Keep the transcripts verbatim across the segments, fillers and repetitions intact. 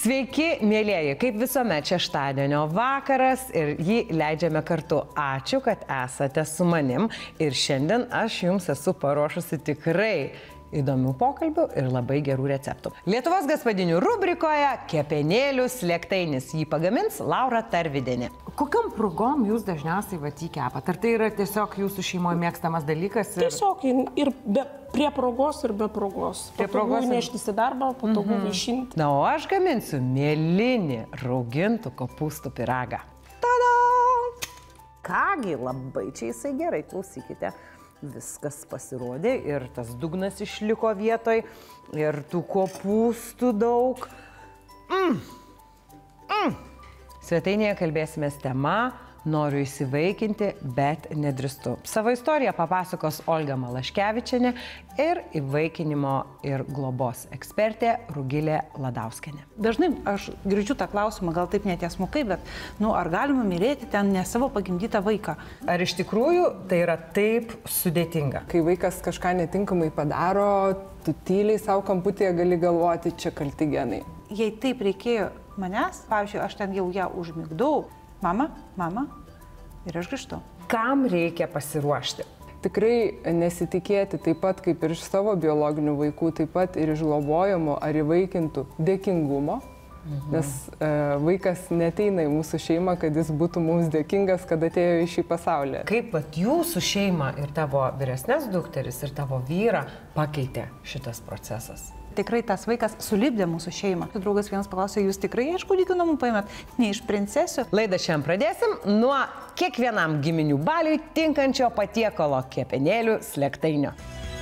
Sveiki, mėlieji, kaip visuomet šeštadienio vakaras ir jį leidžiame kartu. Ačiū, kad esate su manim ir šiandien aš jums esu paruošusi tikrai įdomių pokalbių ir labai gerų receptų. Lietuvos gaspadinių rubrikoje kepenėlių slėgtainis. Jį pagamins Laura Tarvydienė. Kokiom progom jūs dažniausiai vat jį kepat? Ar tai yra tiesiog jūsų šeimoje mėgstamas dalykas? Ir... Tiesiog ir be, prie progos ir be progos. Prie progos neštis į darbą, patogu mm -hmm. vaišinti. Na, o aš gaminsiu mėlinį raugintų kopūstų pyragą. Tada! Kągi, labai čia jisai gerai, klausykite. Viskas pasirodė ir tas dugnas išliko vietoj ir tų kopūstų daug. Mm. Mm. Svetainėje kalbėsimės tema Noriu įsivaikinti, bet nedrįstu. Savo istoriją papasakos Olga Malaškevičienė ir įvaikinimo ir globos ekspertė Rugilė Ladauskienė. Dažnai aš girdžiu tą klausimą, gal taip netiesmukai, bet nu, ar galima mylėti ten ne savo pagimdytą vaiką? Ar iš tikrųjų tai yra taip sudėtinga? Kai vaikas kažką netinkamai padaro, tu tyliai savo kamputėje gali galvoti, čia kalti genai. Jei taip reikėjo manęs, pavyzdžiui, aš ten jau ją užmigdau, Mama, mama, ir aš grįžtu. Kam reikia pasiruošti? Tikrai nesitikėti taip pat kaip ir iš savo biologinių vaikų, taip pat ir iš globojimo ar įvaikintų dėkingumo, mhm. nes e, vaikas neteina į mūsų šeimą, kad jis būtų mums dėkingas, kad atėjo į šį pasaulį. Kaip pat jūsų šeimą ir tavo vyresnės dukteris ir tavo vyrą pakeitė šitas procesas? Tikrai tas vaikas sulipdė mūsų šeimą. Draugas vienas paklausė, jūs tikrai iš kūdikių namų paėmėt, ne iš princesių? Laidą šiandien pradėsim nuo kiekvienam giminių baliui tinkančio patiekalo kepenėlių slėgtainio.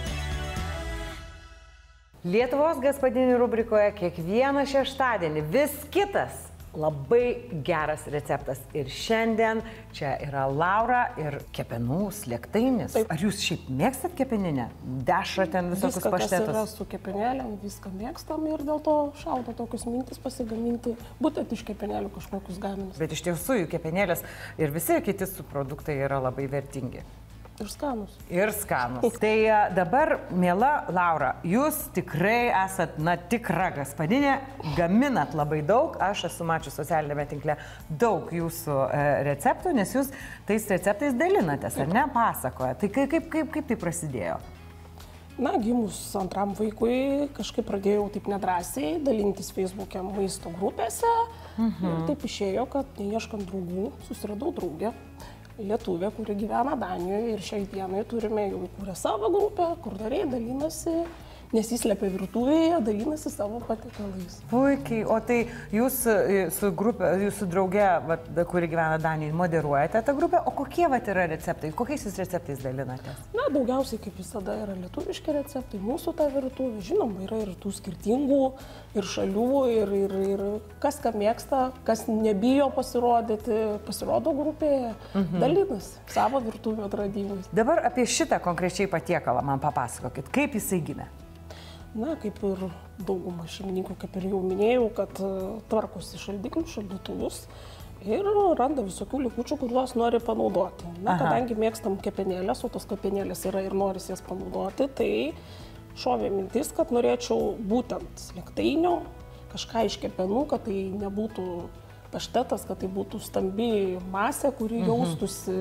Lietuvos gaspadinių rubrikoje kiekvieną šeštadienį vis kitas labai geras receptas. Ir šiandien čia yra Laura ir kepenų slėgtainis. Taip. Ar jūs šiaip mėgstat kepeninę? Dešrą ten visokius viską, paštetus? Viską, kas yra su kepenėlėm, viską mėgstam ir dėl to šaudo tokius mintis pasigaminti, būtent iš kepenėlių kažkokius gaminius. Bet iš tiesų jų kepenėlės ir visi kiti subproduktai yra labai vertingi. Ir skanus. Ir skanus. Tai dabar, miela Laura, jūs tikrai esat, na, tikra gaspadinė, gaminat labai daug, aš esu mačius socialinėme tinkle daug jūsų e, receptų, nes jūs tais receptais dalinatės, ar ne, pasakoja. Tai kaip, kaip, kaip, kaip tai prasidėjo? Na, gimus antram vaikui kažkaip pradėjau taip nedrąsiai dalintis Facebook'e maisto grupėse. Mhm. Ir taip išėjo, kad neieškant draugų, susiradau draugę. Lietuvė, kuri gyvena Danijoje ir šiai dienai turime jau įkūrę savo grupę, kur nariai dalinasi, nesislepia virtuvėje, dalinasi savo patiekalais. Puikiai, o tai jūs su grupė, jūsų drauge, vat, kuri gyvena Danijoje, moderuojate tą grupę, o kokie vat yra receptai, kokiais jūs receptais dalinatės? Na, daugiausiai kaip visada yra lietuviški receptai, mūsų ta virtuvė, žinoma, yra ir tų skirtingų, ir šalių, ir, ir, ir kas ką mėgsta, kas nebijo pasirodyti, pasirodo grupėje, mhm. dalinasi savo virtuvę atradimais. Dabar apie šitą konkrečiai patiekalą man papasakokit, kaip jisai gimė? Na, kaip ir dauguma šeimininkų, kaip ir jau minėjau, kad tvarkosi šaldiklių, šaldytuvus ir randa visokių likučių, kuriuos nori panaudoti. Na, Aha. kadangi mėgstam kepenėlės, o tos kepenėlės yra ir noris jas panaudoti, tai šovė mintis, kad norėčiau būtent slėgtainio, kažką iš kepenų, kad tai nebūtų paštetas, kad tai būtų stambi masė, kuri mhm. jaustųsi,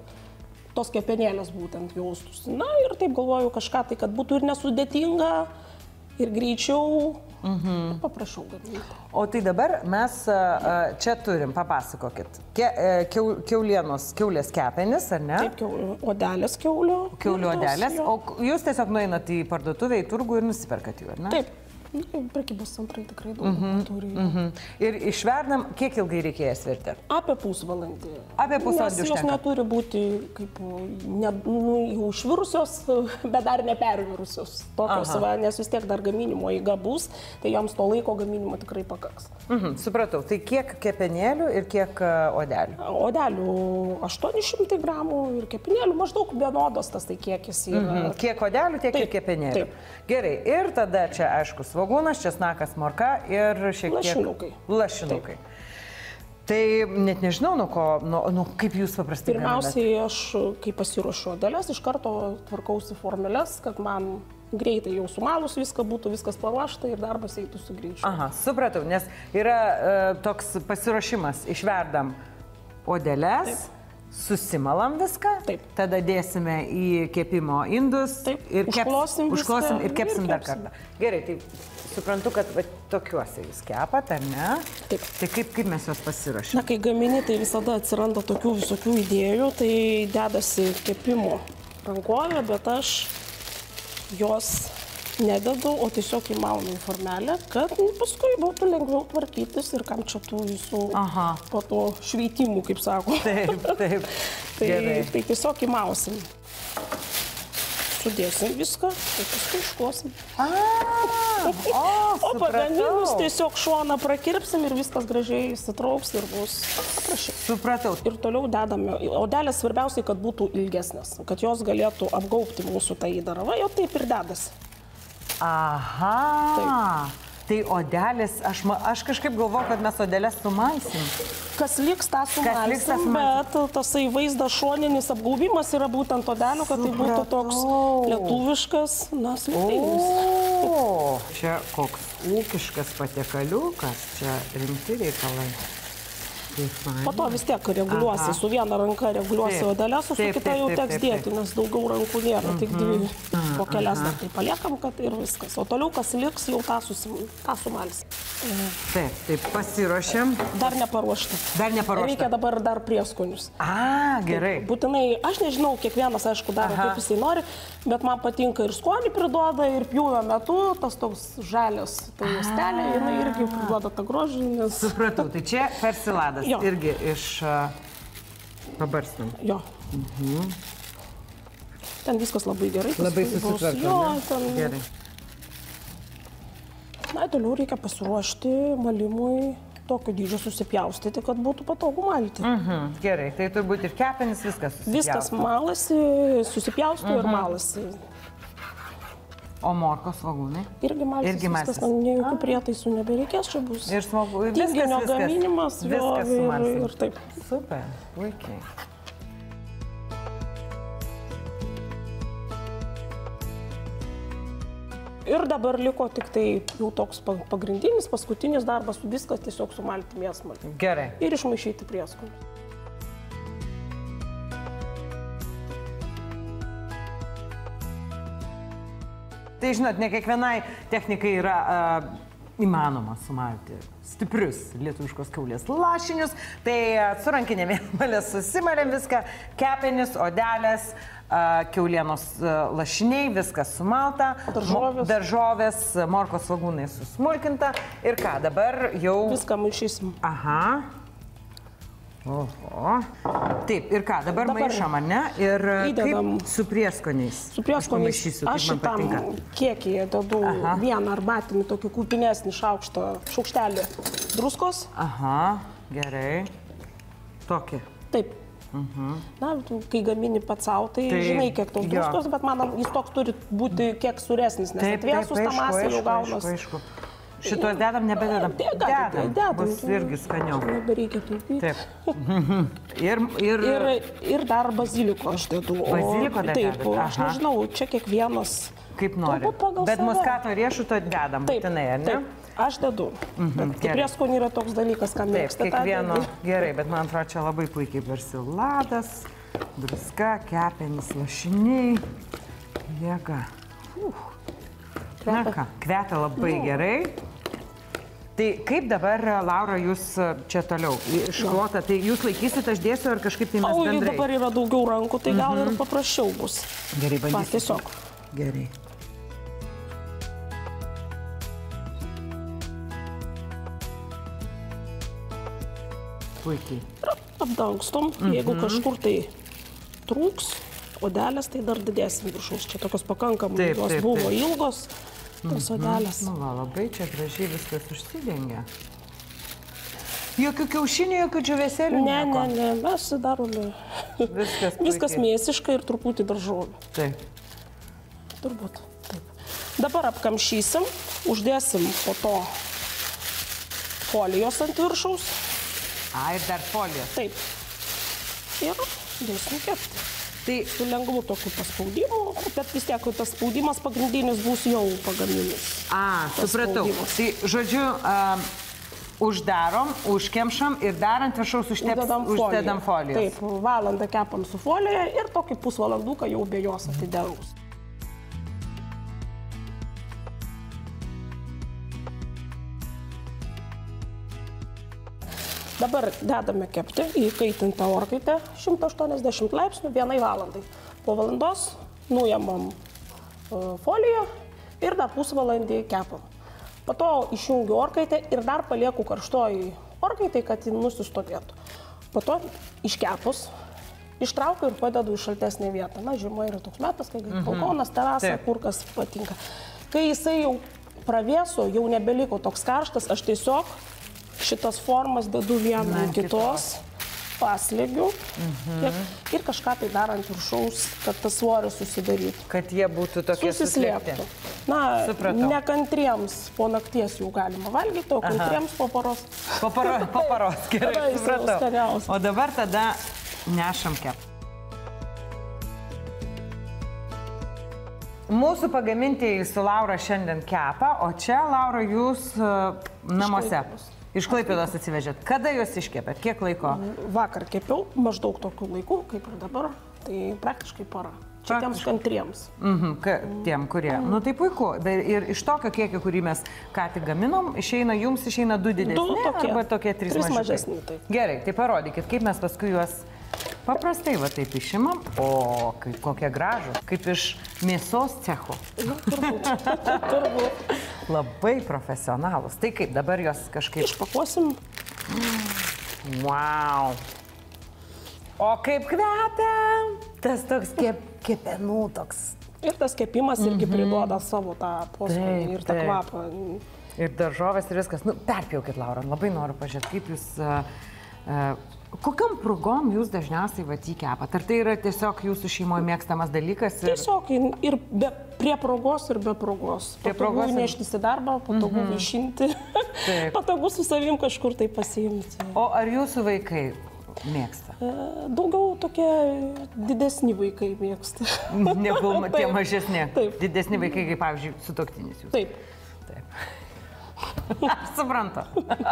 tos kepenėlės būtent jaustųsi. Na ir taip galvoju kažką tai, kad būtų ir nesudėtinga, ir greičiau, mhm. paprašau gaminti. O tai dabar mes čia turim, papasakokit, Ke, kiau, kiaulienos, kiaulės kepenis, ar ne? Taip, kiau, odelės kiaulio. Kiaulių odelės, o jūs tiesiog nueinat į parduotuvę, į turgų ir nusiperkat jų, ar ne? Taip. Prekybos centrai tikrai daug mhm, turi. Mhm. Ir išverdam, kiek ilgai reikės virti? Apie pusvalandį. Apie pusvalandį užtenka. Nes jos neturi būti kaip ne, nu, jau išvirusios, bet dar nepervirusios. Tokios, va, nes vis tiek dar gaminimo eiga bus, tai joms to laiko gaminimo tikrai pakaks. Mhm, supratau. Tai kiek kepenėlių ir kiek odelių? Odelių aštuoni šimtai gramų ir kepenėlių maždaug vienodos tas tai kiekis yra. Mhm. Kiek odelių, tiek taip, ir kepenėlių. Taip. Gerai. Ir tada čia, aišku, svogūnas, česnakas, morka ir šiek tiek lašinukai. Lašinukai. Taip. Tai net nežinau, nuo ko, nuo, nuo kaip jūs paprastai Pirmiausiai, gaminat? Aš, kai pasiruošiu odeles, iš karto tvarkausi formeles, kad man greitai jau sumalus viską būtų, viskas paruošta ir darbas eitųsi greičiau. Aha, supratau, nes yra e, toks pasiruošimas, išverdam odeles. Taip. Susimalam viską, taip. Tada dėsime į kepimo indus taip. Ir keps, užklosim, užklosim ir kepsim ir dar kartą. Gerai, tai suprantu, kad va, tokiuose jūs kepat, ar ne? Taip. Tai kaip, kaip mes juos pasiruošime? Na, kai gamini, tai visada atsiranda tokių visokių idėjų, tai dedasi kepimo rankovė, bet aš jos nededu, o tiesiog įmaunu į formelę, kad paskui būtų lengviau tvarkytis ir kam čia tų visų po to šveitimų, kaip sako. Taip, taip. tai, tai tiesiog įmausim. Sudėsim viską, tai paskui išklosim. A, o, o pagaminus tiesiog šoną prakirpsim ir viskas gražiai įsitrauks ir bus paprasčiau. Supratau. Ir toliau dedame, odelės svarbiausiai, kad būtų ilgesnės, kad jos galėtų apgaubti mūsų tą įdarą. Va, jau taip ir dedasi. Aha. Taip. Tai odelis, aš, aš kažkaip galvoju, kad mes odelės sumalsim. Kas liks, tą sumalsim, bet tasai vaizdas šoninis apgaubimas yra būtent odelio, kad tai būtų toks lietuviškas, na, slėpinis. O, čia koks ūkiškas patiekaliukas, čia rimti reikalai. Po to vis tiek reguliuosi, Aha. su viena ranka reguliuosi odelės, o su taip, kita taip, jau taip, teks taip, dėti, taip. nes daugiau rankų nėra, mm -hmm. tik dvi. Aha. Po kelias dar tai paliekam, kad ir viskas. O toliau, kas liks, jau tą, susim, tą sumalsim. Taip, taip, pasiruošiam. Dar neparuošta. Dar neparuošta. Reikia dabar dar prieskonius. A, gerai. Taip, būtinai, aš nežinau, kiekvienas, aišku, daro, Aha. kaip jisai nori, bet man patinka ir skonį priduoda, ir pjūvio metu, tas toks žalias, tai juostelė, jinai irgi priduoda tą grožį, nes... Supratau, tai čia persiladas jo. irgi iš uh, pabarstam. Jo. Mhm. Ten viskas labai gerai. Labai susitvarko, jo, ten... Gerai. Na, toliau reikia pasiruošti malimui tokio dydžio susipjaustyti, kad būtų patogu malti. Mhm. Gerai, tai turbūt ir kepenis viskas susipjausto. Viskas malasi, susipjausto mhm. ir malasi. O morkos svogūnai? Irgi malsis, Irgi viskas, ne jokių prietaisų nebereikės, čia bus. Ir svogūnai, viskas, tinginio viskas. gaminimas, Viskas jo, ir, sumalsim. ir taip. Super, puikiai. Ir dabar liko tik tai jau toks pagrindinis, paskutinis darbas, viskas tiesiog sumalti mėsmalį. Gerai. Ir išmaišyti prieskonius. Tai žinot, ne kiekvienai technikai yra uh, įmanoma sumalti stiprius lietuviškos kiaulės lašinius. Tai uh, su rankinė mėsmalė susimalėm viską, kepenis, odelės, uh, kiaulienos uh, lašiniai, viskas sumalta. Daržovės. Daržovės, morkos svogūnai susmulkinta. Ir ką, dabar jau... Viską maišysim. Aha. Oho. Taip, ir ką, dabar, dabar maišam, ar ne? Ir įdedam kaip su prieskoniais? Su prieskoniais aš, aš šitam kiekį dedu Aha. vieną arbatinį, tokį kupinesnį šaukštą, šaukštelį druskos. Aha, gerai. Tokį? Taip. Uh-huh. Na, kai gamini pats savo, tai, tai žinai, kiek tos druskos, bet man jis toks turi būti kiek suresnis, nes atvėsus tą masę jau gaunas. Aišku, aišku. Šitos dedam, nebededam. Dedam, dedam. Bus irgi skaniau. Nebereikia taupyti. Taip. ir, ir... ir, ir dar baziliko aš dedu. Baziliko dar Taip, dedat? aš nežinau, čia kiekvienas... Kaip nori. Bet muskato riešuto dedam, būtinai, ar ne? Taip, aš dedu. Mhm, tai prieskonį yra toks dalykas, kam mėgsta. Taip, kiekvieno. Gerai, bet man atrodo, čia labai puikiai persiladas, druska, kepenis, lašiniai. Jėga. Uh. Na ką, kvepia labai nu. gerai. Tai kaip dabar, Laura, jūs čia toliau išklota, tai jūs laikysit, aš dėsiu, ar kažkaip tai mes o, bendrai? O, dabar yra daugiau rankų, tai gal mm-hmm. ir paprasčiau bus. Gerai, bandysiu. Va, tiesiog. Gerai. Puikiai. Apdangstom, mm-hmm. jeigu kažkur tai trūks odelės, tai dar didėsim viršaus. Čia tokios pakankamai, taip, jos taip, buvo taip. ilgos. Tos odelės. Nu, va, labai čia gražiai viskas užsidengia. Jokių kiaušinių, jokių džiūvėsėlių? Ne, ne, ne, mes darome viskas, viskas mėsiška ir truputį daržovių. Taip. Turbūt, taip. Dabar apkamšysim, uždėsim po to folijos ant viršaus. A, ir dar folijos. Taip. Ir dėsim kepti. Tai su lengvu tokiu paspaudimu, bet vis tiek tas spaudimas pagrindinis bus jau pagaminis. A, supratau. Tai žodžiu, uh, uždarom, užkemšam ir dar ant viršaus uždedam folijos. Taip, valandą kepam su folija ir tokį pusvalanduką jau be jos atidengus. Dabar dedame kepti į kaitintą orkaitę šimtas aštuoniasdešimt laipsnių vienai valandai. Po valandos nuimam foliją ir dar pusvalandį kepam. Po to išjungiu orkaitę ir dar palieku karštoj orkaitai, kad ji nusistovėtų. Po to iškepus, ištraukiu ir padedu į šaltesnę vietą. Na, žiema yra toks metas, kai mhm. balkonas, terasa, kur kas patinka. Kai jisai jau pravėso, jau nebeliko toks karštas, aš tiesiog šitas formas dedu vieną ant kitos, paslėgiu mhm. ir kažką tai dar ant viršaus, kad tas svoris susidarytų. Kad jie būtų tokie susislėptų. Na, supratau. Nekantriems po nakties jau galima valgyti, o kantriems po paros. Po paros, po paros, gerai, supratau. O dabar tada nešam kep. Mūsų pagamintieji su Laura šiandien kepa, o čia, Laura, jūs uh, namuose. Iš Klaipėdos atsivežėt. Kada jūs iškepėt? Kiek laiko? Vakar kepiau, maždaug tokiu laiku, kaip ir dabar. Tai praktiškai para. Čia tiems kantriems. Mhm, ka, tiem, kurie. Mhm. Nu tai puiku. Ir iš tokio kiekio, kurį mes ką tik gaminom, išeina, jums išeina du didesni, du tokie, arba tokie trys, trys mažesni. Taip. Gerai, tai parodykit, kaip mes paskui juos paprastai va taip išimam. O, kaip, kokie gražūs. Kaip iš mėsos cecho. Na, turbūt. turbūt. Labai profesionalus. Tai kaip, dabar jos kažkaip... Išpakuosim. Wow. O kaip kvepia. Tas toks kep, kepenų toks. Ir tas kepimas irgi mm-hmm. priduoda savo tą poskonį ir tą taip. Kvapą. Ir daržovės ir viskas. Nu, perpjaukit, Laura, labai noriu pažiūrėti, kaip jūs... Uh, uh, Kokiam progom jūs dažniausiai vat jį kepat? Ar tai yra tiesiog jūsų šeimoje mėgstamas dalykas? Ir... Tiesiog ir be, prie progos ir be progos. Patogu neštis į darbą, patogu mm-hmm. vaišinti, patogu su savim kažkur tai pasiimti. O ar jūsų vaikai mėgsta? Daugiau tokie didesni vaikai mėgsta. Negu tie mažesni. Taip. Didesni vaikai, kaip pavyzdžiui, sutuoktinis jūs. Taip. Taip. Aš suprantu.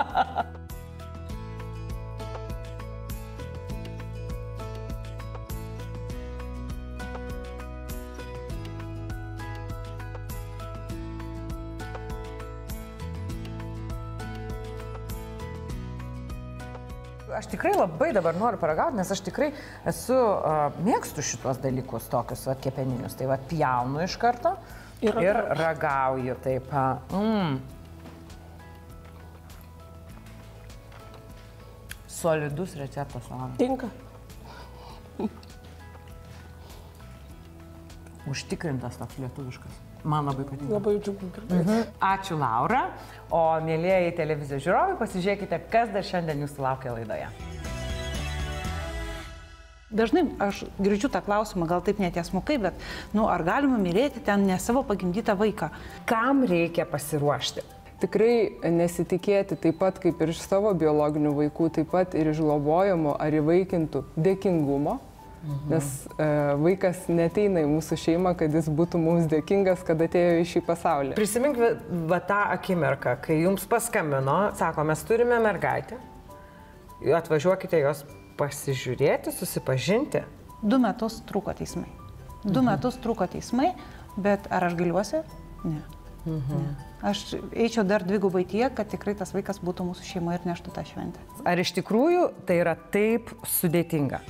Aš tikrai labai dabar noriu paragauti, nes aš tikrai esu, uh, mėgstu šitos dalykus tokius va, kepeninius. Tai va, pjaunu iš karto ir, ir ragauju taip. Mm. Solidus receptas. Tinka. Užtikrintas toks lietuviškas. Man labai patinka. Labai džiugu girdėti. Mhm. Ačiū, Laura. O mėlėjai televizijos žiūrovai, pasižiūrėkite, kas dar šiandien jūsų laukia laidoje. Dažnai aš girdžiu tą klausimą, gal taip netiesmukai, bet nu, ar galima mylėti ten ne savo pagimdytą vaiką? Kam reikia pasiruošti? Tikrai nesitikėti taip pat kaip ir iš savo biologinių vaikų, taip pat ir iš globojimo ar įvaikintų dėkingumo. Mhm. Nes e, vaikas neteina į mūsų šeimą, kad jis būtų mums dėkingas, kad atėjo į šį pasaulį. Prisimink va tą akimirką, kai jums paskambino, sako, mes turime mergaitę, atvažiuokite jos pasižiūrėti, susipažinti. Du metus truko teismai. Du mhm. metus truko teismai, bet ar aš gailiuosi? Ne. Mhm. ne. Aš eičiau dar dvigubai tiek, kad tikrai tas vaikas būtų mūsų šeimoje ir neštų tą šventę. Ar iš tikrųjų tai yra taip sudėtinga?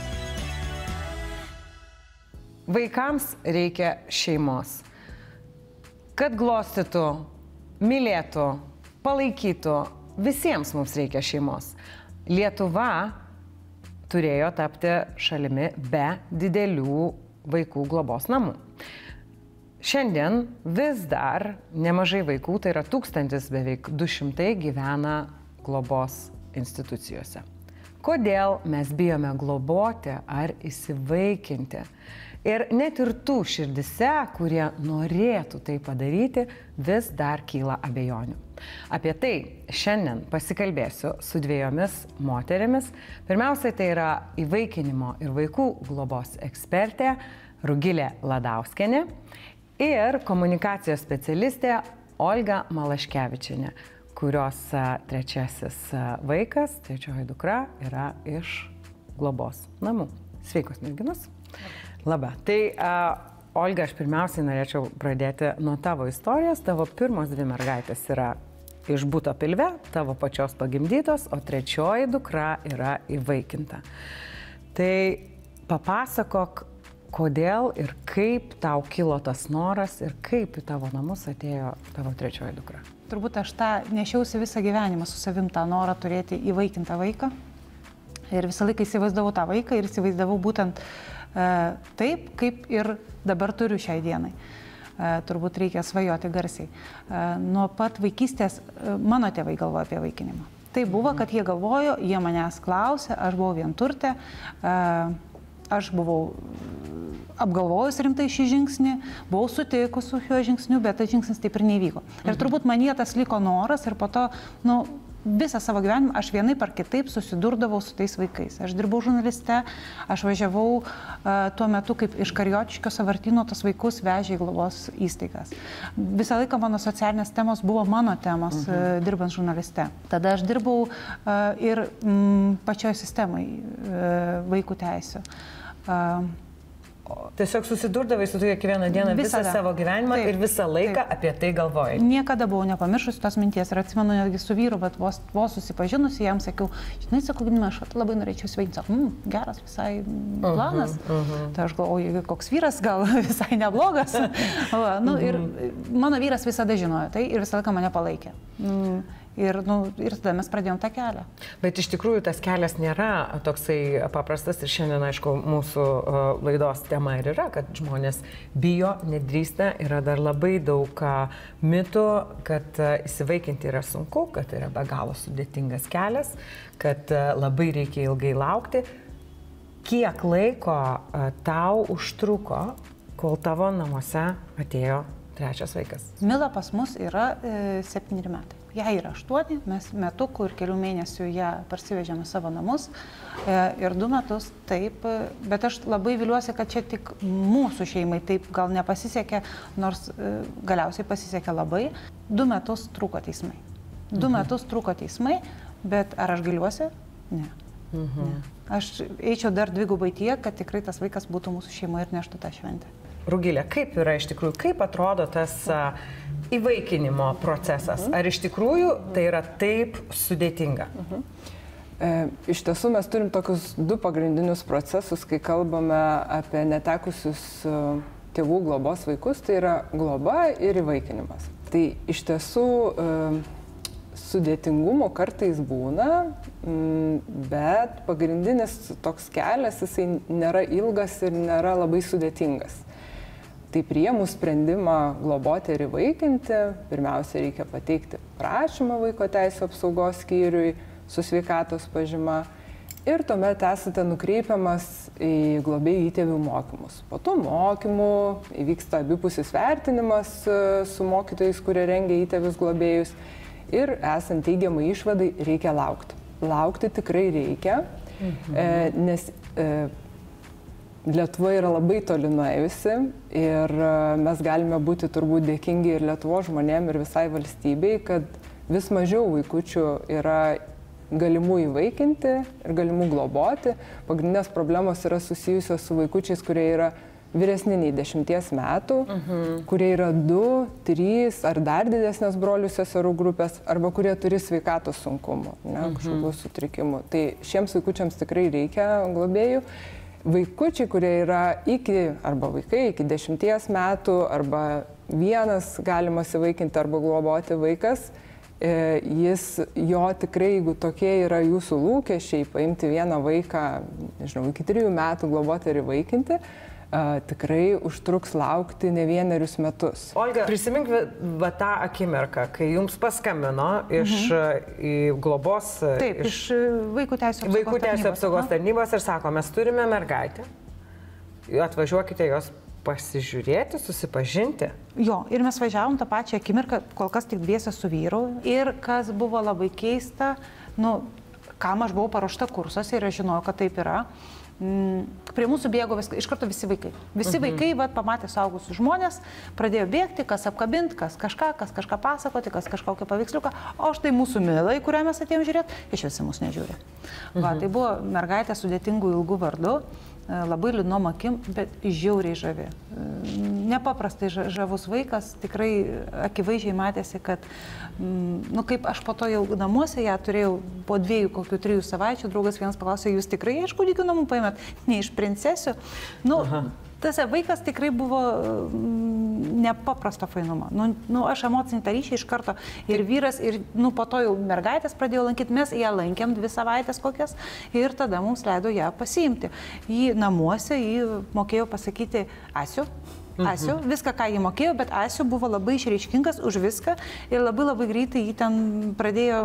Vaikams reikia šeimos, kad glostytų, mylėtų, palaikytų, visiems mums reikia šeimos. Lietuva turėjo tapti šalimi be didelių vaikų globos namų. Šiandien vis dar nemažai vaikų, tai yra tūkstantis beveik du šimtai, gyvena globos institucijose. Kodėl mes bijome globoti ar įsivaikinti? Ir net ir tų širdise, kurie norėtų tai padaryti, vis dar kyla abejonių. Apie tai šiandien pasikalbėsiu su dviejomis moterimis. Pirmiausiai tai yra įvaikinimo ir vaikų globos ekspertė Rugilė Ladauskienė ir komunikacijos specialistė Olga Malaškevičienė, kurios trečiasis vaikas, trečioji dukra, yra iš globos namų. Sveikos merginos. Labą. Tai, uh, Olga, aš pirmiausiai norėčiau pradėti nuo tavo istorijos. Tavo pirmos dvi mergaitės yra iš buto pilve, tavo pačios pagimdytos, o trečioji dukra yra įvaikinta. Tai papasakok, kodėl ir kaip tau kilo tas noras ir kaip į tavo namus atėjo tavo trečioji dukra. Turbūt aš tą nešiausi visą gyvenimą su savim, tą norą turėti įvaikintą vaiką. Ir visą laiką įsivaizdavau tą vaiką ir įsivaizdavau būtent e, taip, kaip ir dabar turiu šiai dienai. E, turbūt reikia svajoti garsiai. E, nuo pat vaikystės e, mano tėvai galvojo apie vaikinimą. Tai buvo, kad jie galvojo, jie manęs klausė, aš buvau vienturtė, e, aš buvau apgalvojus rimtai šį žingsnį, buvau sutikus su šiuo žingsniu, bet tas žingsnis taip ir nevyko. Ir turbūt manyje tas liko noras ir po to, nu, visą savo gyvenimą aš vienaip ar kitaip susidurdavau su tais vaikais. Aš dirbau žurnaliste, aš važiavau uh, tuo metu, kaip iš Kariotiškio sąvartyno tas vaikus vežė į globos įstaigas. Visą laiką mano socialinės temos buvo mano temos, mhm. uh, dirbant žurnaliste. Tada aš dirbau uh, ir mm, pačioje sistemai uh, vaikų teisių. Uh, Tiesiog susidurdavai su tu kiekvieną dieną visą, visą savo gyvenimą taip, ir visą laiką taip. Apie tai galvojai. Niekada buvau nepamiršusi tos minties ir atsimenu netgi su vyru, bet vos, vos susipažinusi, jam sakiau, žinai, sakau, aš labai norėčiau sveikinti, sako, mm, geras visai planas. Uh -huh, uh -huh. Tai aš galvoju, koks vyras, gal visai neblogas. Va, nu, uh -huh. Ir mano vyras visada žinojo tai ir visą laiką mane palaikė. Mm. Ir, nu, ir tada mes pradėjom tą kelią. Bet iš tikrųjų tas kelias nėra toksai paprastas ir šiandien, aišku, mūsų uh, laidos tema ir yra, kad žmonės bijo, nedrįsta, yra dar labai daug uh, mitų, kad uh, įsivaikinti yra sunku, kad yra be galo sudėtingas kelias, kad uh, labai reikia ilgai laukti. Kiek laiko uh, tau užtruko, kol tavo namuose atėjo trečias vaikas? Mila pas mus yra e, septyneri metai. Jai yra aštuoni, mes metukų ir kelių mėnesių ją parsivežėme savo namus e, ir du metus taip, bet aš labai viliuosi, kad čia tik mūsų šeimai taip gal nepasisekė, nors e, galiausiai pasisekė labai. Du metus truko teismai. Du mhm. metus truko teismai, bet ar aš gailiuosi? Ne. Mhm. ne. Aš eičiau dar dvigubai tiek, kad tikrai tas vaikas būtų mūsų šeimoje ir neštų tą šventę. Rugilė, kaip yra iš tikrųjų, kaip atrodo tas a, įvaikinimo procesas? Ar iš tikrųjų tai yra taip sudėtinga? Mhm. E, iš tiesų mes turim tokius du pagrindinius procesus, kai kalbame apie netekusius tėvų globos vaikus, tai yra globa ir įvaikinimas. Tai iš tiesų e, sudėtingumo kartais būna, m, bet pagrindinis toks kelias, jisai nėra ilgas ir nėra labai sudėtingas. Tai priėmus sprendimą globoti ir įvaikinti, pirmiausia reikia pateikti prašymą vaiko teisių apsaugos skyriui su sveikatos pažyma ir tuomet esate nukreipiamas į globėjų įtėvių mokymus. Po tų mokymų įvyksta abipusis vertinimas su mokytojais, kurie rengia įtėvius globėjus ir esant teigiamai išvadai reikia laukti. Laukti tikrai reikia, mhm. e, nes e, Lietuva yra labai toli nuėjusi ir mes galime būti turbūt dėkingi ir Lietuvos žmonėm ir visai valstybei, kad vis mažiau vaikučių yra galimų įvaikinti ir galimų globoti. Pagrindinės problemos yra susijusios su vaikučiais, kurie yra vyresni nei dešimties metų, uh-huh. kurie yra du, trys ar dar didesnės brolių seserų grupės, arba kurie turi sveikatos sunkumų, ne, uh-huh. kažkokių sutrikimų. Tai šiems vaikučiams tikrai reikia globėjų. Vaikučiai, kurie yra iki, arba vaikai iki dešimties metų, arba vienas galimas įvaikinti arba globoti vaikas, jis, jo tikrai, jeigu tokie yra jūsų lūkesčiai, paimti vieną vaiką, nežinau, iki trijų metų globoti ir įvaikinti, tikrai užtruks laukti ne vienerius metus. Olga, prisimink va tą akimirką, kai jums paskambino iš mhm. globos... Taip, iš, iš vaikų teisų apsaugos, vaikų teisų apsaugos tarnybos ir sako, mes turime mergaitę, atvažiuokite jos pasižiūrėti, susipažinti. Jo, ir mes važiavom tą pačią akimirką, kol kas tik dviese su vyru. Ir kas buvo labai keista, nu, kam aš buvau paruošta kursuose ir aš žinojau, kad taip yra. Prie mūsų bėgo viską, iš karto visi vaikai. Visi uh-huh. vaikai, vat, pamatė suaugusius žmonės, pradėjo bėgti, kas apkabinti, kas kažką, kas kažką pasakoti, kas kažkokią paveiksliuką. O štai mūsų Milai, kurią mes atėjom žiūrėti, iš visi mus nežiūrė. Uh-huh. Va, tai buvo mergaitė sudėtingų ilgų vardu, labai liūdnom akim, bet žiauriai žavi. Nepaprastai žavus vaikas, tikrai akivaizdžiai matėsi, kad, nu kaip aš po to jau namuose ją turėjau po dviejų, kokių trijų savaičių, draugas vienas paklausė, jūs tikrai iš kūdikių namų paėmėt, ne iš princesių. Nu, Aha. tas vaikas tikrai buvo nepaprasto fainumo. Nu, nu, aš emocinį tą ryšį iš karto ir vyras, ir nu, po to jau mergaitės pradėjo lankyti, mes ją lankėm dvi savaitės kokias ir tada mums leido ją pasiimti. Jį namuose, jį mokėjo pasakyti Asiu. Asiu, mhm. viską, ką jį mokėjo, bet Asiu buvo labai išreiškingas už viską ir labai labai greitai jį ten pradėjo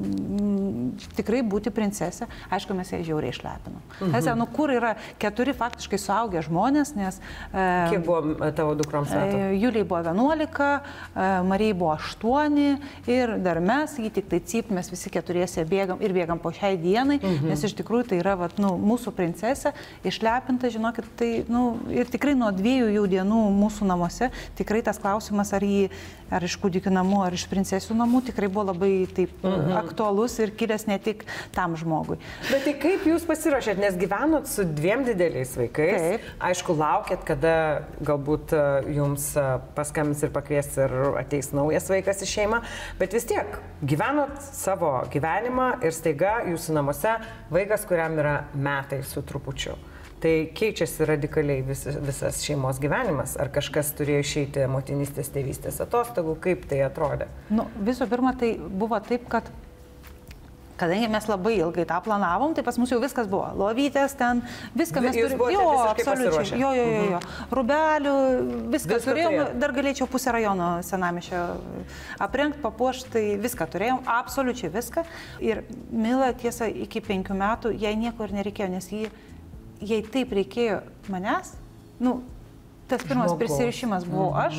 mm, tikrai būti princesė. Aišku, mes ją žiauriai išlepinom. Mhm. Esi, nu kur yra keturi faktiškai suaugę žmonės, nes... E, Kiek buvo tavo dukroms metų? E, Juliai buvo vienuolika, e, Marijai buvo aštuoni ir dar mes, jį tik tai cypt, mes visi keturiese bėgam ir bėgam po šiai dienai, mhm. nes iš tikrųjų tai yra vat, nu, mūsų princesė, išlepinta, žinokit, tai, nu, ir tikrai nuo dviejų jau dienų mūsų namuose, tikrai tas klausimas, ar jį, ar iš kūdikių namų, ar iš princesių namų, tikrai buvo labai taip mhm. aktualus ir kilęs ne tik tam žmogui. Bet tai kaip jūs pasiruošėt, nes gyvenot su dviem dideliais vaikais, taip. Aišku, laukėt, kada galbūt jums paskambins ir pakvies ir ateis naujas vaikas į šeimą, bet vis tiek gyvenot savo gyvenimą ir staiga jūsų namuose vaikas, kuriam yra metai su trupučiu. Tai keičiasi radikaliai vis, visas šeimos gyvenimas. Ar kažkas turėjo išeiti motinystės, tėvystės atostogų, kaip tai atrodė? Nu, visų pirma, tai buvo taip, kad kadangi mes labai ilgai tą planavom, tai pas mus jau viskas buvo. Lovytės ten, viską mes turėjome. Jo, absoliučiai. Jo, jo, jo, jo. Rubelių, viską turėjom. Dar galėčiau pusę rajono senamiesčio aprengti, papuošti, tai viską turėjom, absoliučiai viską. Ir Mila, tiesa, iki penkių metų jai nieko ir nereikėjo, nes jį jei taip reikėjo manęs, nu, tas pirmas Žmogaus. prisirišimas buvau aš,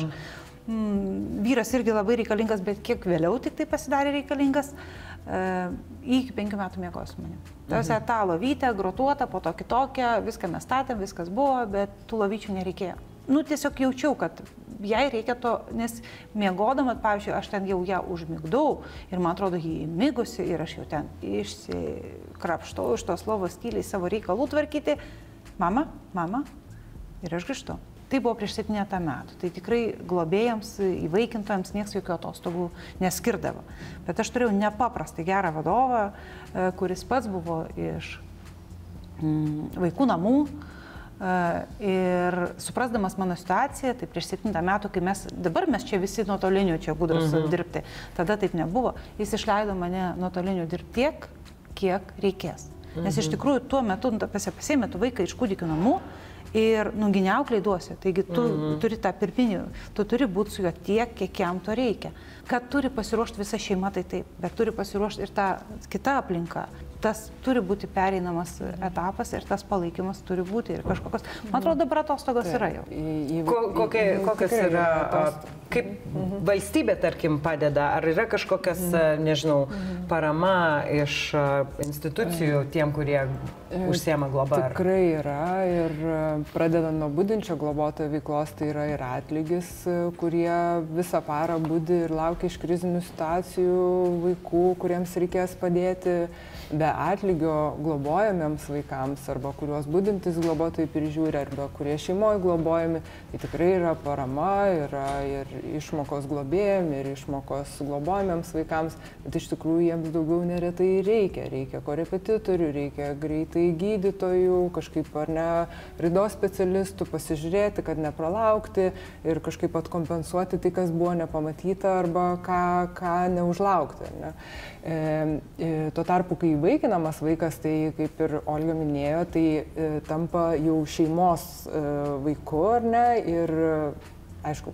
mm, vyras irgi labai reikalingas, bet kiek vėliau tik tai pasidarė reikalingas, uh, iki penkių metų miegojo su manim. Tausia, mhm. tą lovytę, grotuotą, po to kitokią, viską mes statėm, viskas buvo, bet tų lovyčių nereikėjo. Nu, tiesiog jaučiau, kad jai reikia to, nes miegodama, pavyzdžiui, aš ten jau ją užmigdau ir man atrodo, jį įmigusi ir aš jau ten išsikrapštau iš tos lovos tyliai savo reikalų tvarkyti. Mama, mama, ir aš grįžtu. Tai buvo prieš septynetą metų. Tai tikrai globėjams, įvaikintojams nieks jokių atostogų neskirdavo. Bet aš turėjau nepaprastai gerą vadovą, kuris pats buvo iš mm, vaikų namų. Uh, ir suprasdamas mano situaciją, tai prieš septintą metų, kai mes, dabar mes čia visi nuotoliniu čia gudrus uh-huh. dirbti, tada taip nebuvo, jis išleido mane nuotoliniu dirbti tiek, kiek reikės. Uh-huh. Nes iš tikrųjų tuo metu pasėmė tu vaiką iš kūdikių namų ir nuginiaukliai duosi, taigi tu uh-huh. turi tą pirminį, tu turi būti su juo tiek, kiek jam to reikia. Kad turi pasiruošti visa šeima, tai taip, bet turi pasiruošti ir ta kita aplinka. Tas turi būti pereinamas etapas ir tas palaikymas turi būti ir kažkokios, man atrodo, dabar atostogos yra jau. Ko, kokie, kokios yra, kaip valstybė, tarkim, padeda, ar yra kažkokias, nežinau, parama iš institucijų tiem, kurie užsiema globą? Tikrai yra ir pradedant nuo budinčio globotojo veiklos, tai yra ir atlygis, kurie visą parą budi ir laukia iš krizinių situacijų vaikų, kuriems reikės padėti. Be atlygio globojamiems vaikams arba kuriuos budintis globotojai prižiūri arba kurie šeimoje globojami, tai tikrai yra parama, yra ir išmokos globėjim, ir išmokos globojamiems vaikams, bet iš tikrųjų jiems daugiau neretai reikia. Reikia korepetitorių, reikia greitai gydytojų, kažkaip ar ne, raidos specialistų, pasižiūrėti, kad nepralaukti ir kažkaip atkompensuoti tai, kas buvo nepamatyta arba ką, ką neužlaukti. Ne? E, e, tuo tarpu, kai įvaikinamas vaikas, tai kaip ir Olga minėjo, tai e, tampa jau šeimos e, vaiku, ar ne, ir aišku, kaip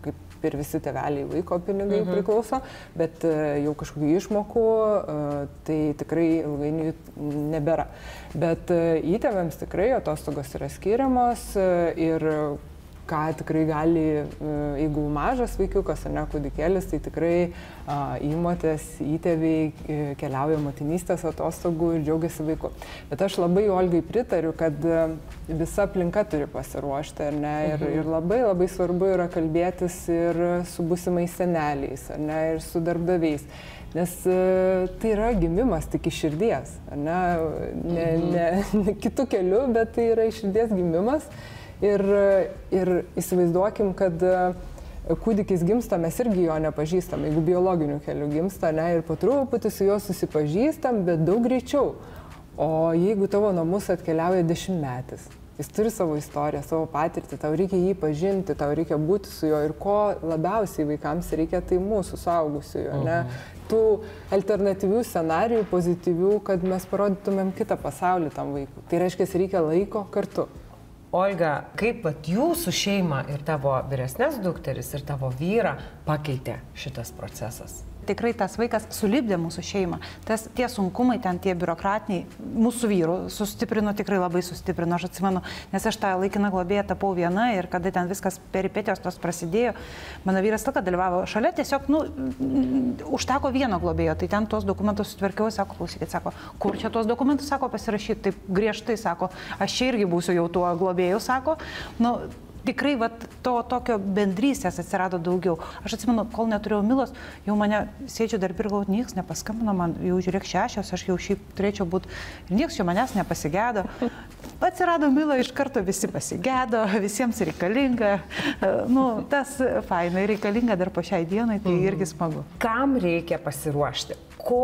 kaip ir visi tėveliai vaiko pinigai mhm. priklauso, bet jau kažkokių išmokų tai tikrai ilgainiui nebėra. Bet įtėviams tikrai atostogos yra skiriamos ir ką tikrai gali, jeigu mažas vaikiukas ar ne kūdikėlis, tai tikrai a, įmotės, įtėviai keliauja motinystės atostogų ir džiaugiasi vaiku. Bet aš labai Olgai pritariu, kad visa aplinka turi pasiruošti, ar ne, ir, mhm. ir labai labai svarbu yra kalbėtis ir su būsimais seneliais, ar ne, ir su darbdaviais. Nes tai yra gimimas tik iš širdies, ar ne, ne, ne, ne kitų kelių, bet tai yra iš širdies gimimas. Ir, ir įsivaizduokim, kad kūdikis gimsta, mes irgi jo nepažįstam, jeigu biologiniu keliu gimsta, ne, ir po truputį su juo susipažįstam, bet daug greičiau. O jeigu tavo namus atkeliauja dešimtmetis, jis turi savo istoriją, savo patirtį, tau reikia jį pažinti, tau reikia būti su juo ir ko labiausiai vaikams reikia, tai mūsų suaugusiųjų, ne? Tų alternatyvių scenarijų, pozityvių, kad mes parodytumėm kitą pasaulį tam vaikui. Tai reiškia, reikia laiko kartu. Olga, kaip pat jūsų šeima ir tavo vyresnės dukteris ir tavo vyrą pakeitė šitas procesas? Tikrai tas vaikas sulipdė mūsų šeimą. Tas, tie sunkumai, ten tie biurokratiniai, mūsų vyrų sustiprino, tikrai labai sustiprino, aš atsimenu, nes aš tą laikiną globėją tapau viena ir kada ten viskas peripetijos tos prasidėjo, mano vyras tokia dalyvavo šalia, tiesiog, nu, užteko vieno globėjo, tai ten tuos dokumentus sutvarkiau, sako, klausykit, sako, kur čia tuos dokumentus, sako, pasirašyti, taip griežtai, sako, aš čia irgi būsiu jau tuo globėju, sako, nu, tikrai vat, to tokio bendrystės atsirado daugiau. Aš atsimenu, kol neturėjau Milos, jau mane sėdžiu dar ir galvoju, nieks nepaskambino man, jau žiūrėk šešios, aš jau šiaip turėčiau būti, ir nieks čia manęs nepasigėdo. Atsirado Mila, iš karto visi pasigėdo, visiems reikalinga. Nu, tas fainai reikalinga dar po šiai dienai, tai irgi smagu. Kam reikia pasiruošti? Ko,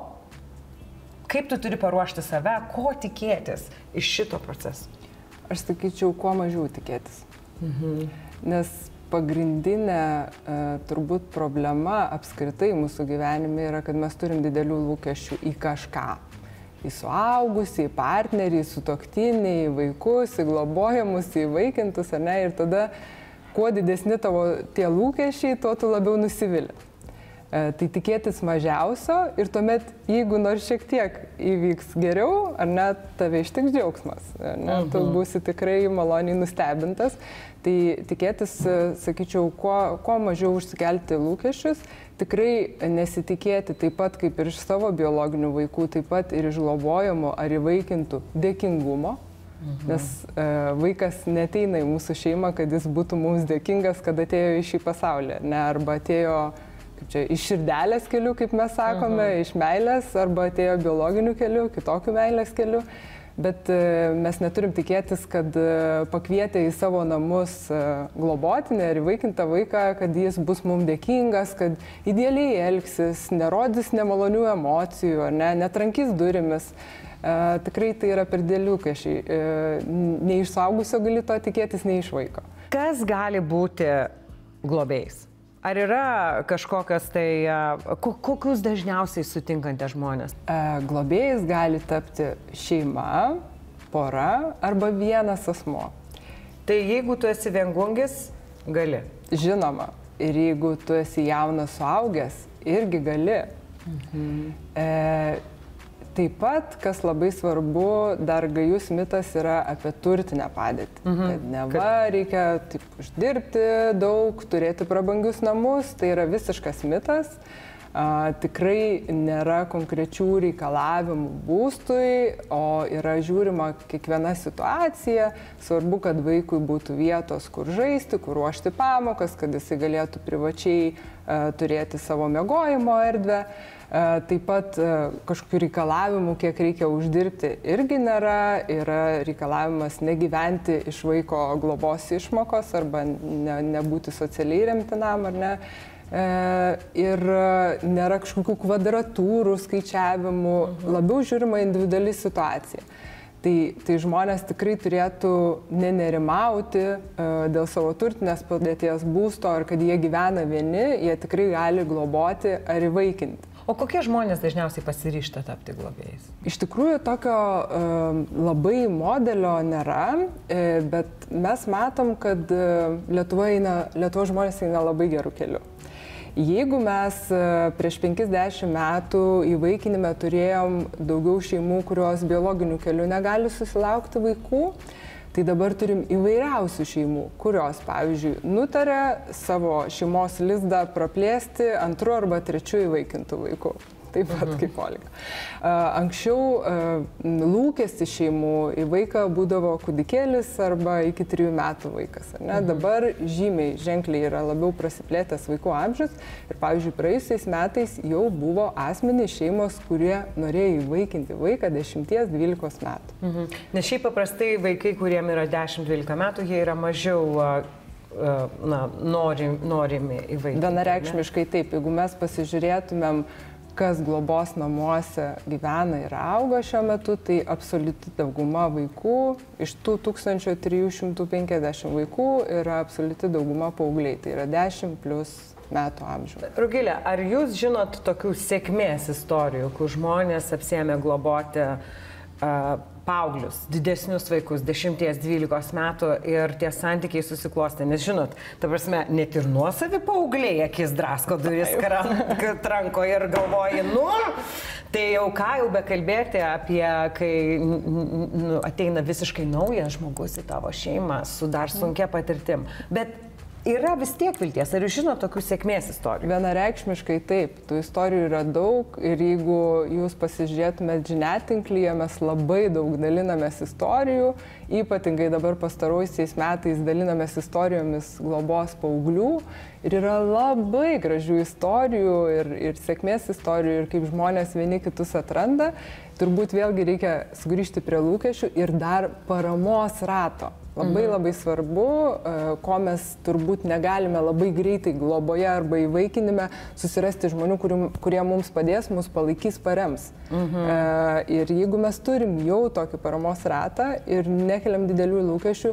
kaip tu turi paruošti save, ko tikėtis iš šito proceso? Aš sakyčiau, kuo mažiau tikėtis. Mhm. Nes pagrindinė e, turbūt problema apskritai mūsų gyvenime yra, kad mes turim didelių lūkesčių į kažką. Į suaugusį, į partnerį, į sutuoktinį, į vaikus, į globojamus, į vaikintus, ar ne? Ir tada, kuo didesni tavo tie lūkesčiai, tuo tu labiau nusivili. E, tai tikėtis mažiausio ir tuomet, jeigu nors šiek tiek įvyks geriau, ar ne, tave ištiks džiaugsmas. Ar ne? Uh-huh. Tu būsi tikrai maloniai nustebintas. Tai tikėtis, sakyčiau, kuo, kuo mažiau užsikelti lūkesčius, tikrai nesitikėti taip pat kaip ir iš savo biologinių vaikų, taip pat ir iš globojamų ar įvaikintų dėkingumo. Mhm. Nes e, vaikas neteina į mūsų šeimą, kad jis būtų mums dėkingas, kad atėjo į šį pasaulį, ne, arba atėjo kaip čia, iš širdelės kelių, kaip mes sakome, mhm. iš meilės, arba atėjo biologinių kelių, kitokių meilės kelių. Bet mes neturim tikėtis, kad pakvietę į savo namus globotinį ar įvaikintą vaiką, kad jis bus mums dėkingas, kad idealiai elgsis, nerodys nemalonių emocijų, ar ne, netrankys durimis. E, tikrai tai yra per dideli lūkesčiai. E, nei iš suaugusio gali to tikėtis, nei iš vaiko. Kas gali būti globėjais? Ar yra kažkokios tai, kokius dažniausiai sutinkate žmonės? Globėjais gali tapti šeima, pora arba vienas asmuo. Tai jeigu tu esi viengungis, gali? Žinoma. Ir jeigu tu esi jaunas suaugęs, irgi gali. Mhm. E, taip pat, kas labai svarbu, dar gajus mitas yra apie turtinę padėtį. Mhm. Kad neva reikia taip uždirbti daug, turėti prabangius namus, tai yra visiškas mitas. A, tikrai nėra konkrečių reikalavimų būstui, o yra žiūrima kiekviena situacija. Svarbu, kad vaikui būtų vietos, kur žaisti, kur ruošti pamokas, kad jis galėtų privačiai a, turėti savo miegojimo erdvę. Taip pat kažkokių reikalavimų, kiek reikia uždirbti, irgi nėra. Yra reikalavimas negyventi iš vaiko globos išmokos arba ne, nebūti socialiai remtinam, ar ne. Ir nėra kažkokių kvadratūrų skaičiavimų, labiau žiūrima individuali situacija. Tai, tai žmonės tikrai turėtų nenerimauti uh, dėl savo turtinės padėties būsto, ar kad jie gyvena vieni, jie tikrai gali globoti ar įvaikinti. O kokie žmonės dažniausiai pasiryžta tapti globėjais? Iš tikrųjų, tokio uh, labai modelio nėra, uh, bet mes matom, kad uh, Lietuva eina, Lietuvos žmonės eina labai gerų kelių. Jeigu mes uh, prieš penkiasdešimt metų įvaikinime turėjom daugiau šeimų, kurios biologiniu keliu negali susilaukti vaikų, tai dabar turim įvairiausių šeimų, kurios, pavyzdžiui, nutarė savo šeimos lizdą praplėsti antru arba trečiu įvaikintų vaikų. Taip pat mhm. kaip Olga. Anksčiau lūkestis šeimų į vaiką būdavo kūdikėlis arba iki trijų metų vaikas. Ar ne? Mhm. Dabar žymiai, ženkliai yra labiau prasiplėtęs vaikų amžius ir, pavyzdžiui, praėjusiais metais jau buvo asmenys šeimos, kurie norėjo įvaikinti vaiką dešimties dvylikos metų. Mhm. Nes šiaip paprastai vaikai, kuriem yra dešimt dvylika metų, jie yra mažiau na, norim, norimi įvaikinti. Vienareikšmiškai taip, jeigu mes pasižiūrėtumėm, kas globos namuose gyvena ir auga šiuo metu, tai absoliuti dauguma vaikų, iš tų tūkstančio trijų šimtų penkiasdešimt vaikų yra absoliuti dauguma paaugliai, tai yra dešimt plus metų amžiaus. Rugilė, ar jūs žinot tokių sėkmės istorijų, kur žmonės apsiėmė globoti uh, paauglius, didesnius vaikus, dešimties dvylikos metų ir tie santykiai susiklostė? Nes žinot, ta prasme, net ir nuosavi paaugliai akis drasko duris tranko ir galvoja, nu, tai jau ką jau bekalbėti apie, kai nu, ateina visiškai naujas žmogus į tavo šeimą su dar sunkia patirtim. Bet yra vis tiek vilties. Ar jūs žinote tokių sėkmės istorijų? Vienareikšmiškai taip. Tų istorijų yra daug ir jeigu jūs pasižiūrėtumėt žiniatinklyje, mes labai daug dalinamės istorijų, ypatingai dabar pastaruosiais metais dalinamės istorijomis globos paauglių ir yra labai gražių istorijų ir, ir sėkmės istorijų ir kaip žmonės vieni kitus atranda. Turbūt vėlgi reikia sugrįžti prie lūkesčių ir dar paramos rato. Labai labai svarbu, ko mes turbūt negalime labai greitai globoje arba įvaikinime susirasti žmonių, kurie mums padės, mus palaikys, parems. Mhm. Ir jeigu mes turim jau tokį paramos ratą ir nekeliam didelių lūkesčių,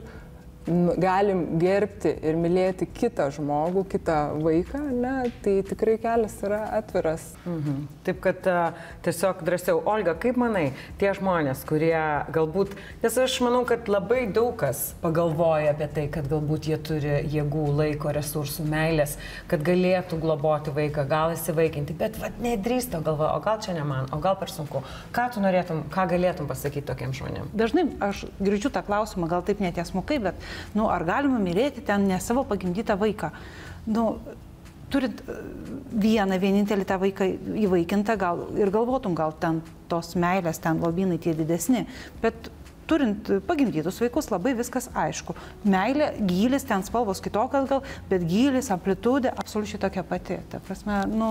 galim gerbti ir mylėti kitą žmogų, kitą vaiką, ne, tai tikrai kelias yra atviras. Mhm. Taip, kad uh, tiesiog drąsiau. Olga, kaip manai, tie žmonės, kurie galbūt, nes aš manau, kad labai daug kas pagalvoja apie tai, kad galbūt jie turi jėgų, laiko, resursų, meilės, kad galėtų globoti vaiką, gal įsivaikinti, bet vat nedrįsta, galvoja, o gal čia ne man, o gal per sunku. Ką tu norėtum, ką galėtum pasakyti tokiem žmonėm? Dažnai aš girdžiu tą klausimą, gal taip netiesmukai, bet nu, ar galima mylėti ten ne savo pagimdytą vaiką? Nu, turint vieną, vienintelį tą vaiką įvaikintą, gal ir galvotum, gal ten tos meilės, ten lobynai tie didesni, bet turint pagimdytus vaikus labai viskas aišku. Meilė, gylis, ten spalvos kitokios gal, bet gylis, amplitudė absoliučiai tokia pati. Ta prasme, nu,